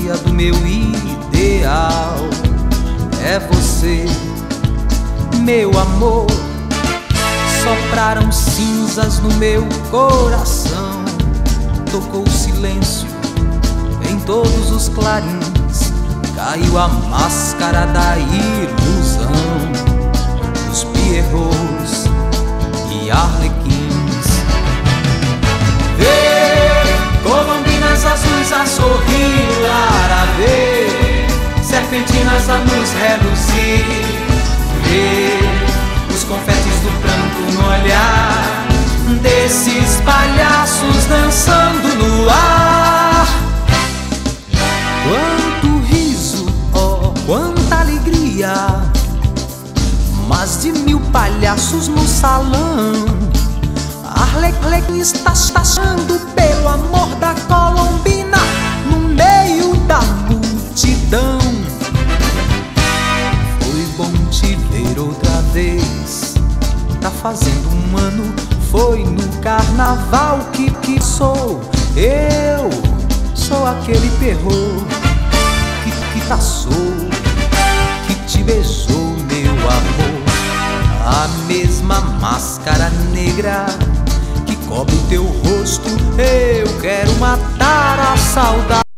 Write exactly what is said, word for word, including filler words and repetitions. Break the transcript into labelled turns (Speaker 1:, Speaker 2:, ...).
Speaker 1: fantasia do meu ideal. É você, meu amor. Sopraram cinzas no meu coração, tocou o silêncio em todos os clarins, caiu a máscara da ilusão dos pierrots e arlequins. Vê colombinas azuis a sorrir, Lara, vê serpentinas a nos reluzir, vê os confetes do pranto no olhar desses palhaços dançando no ar. Quanto riso, oh, quanta alegria, mais de mil palhaços no salão. Arlequim está achando pelo amor da colombina no meio da multidão. Foi bom te ver outra vez, tá fazendo um ano, foi no carnaval que, que sou. Eu sou aquele perro que, que taçou, que te beijou, meu amor. A mesma máscara negra que cobre o teu rosto, eu quero matar a saudade.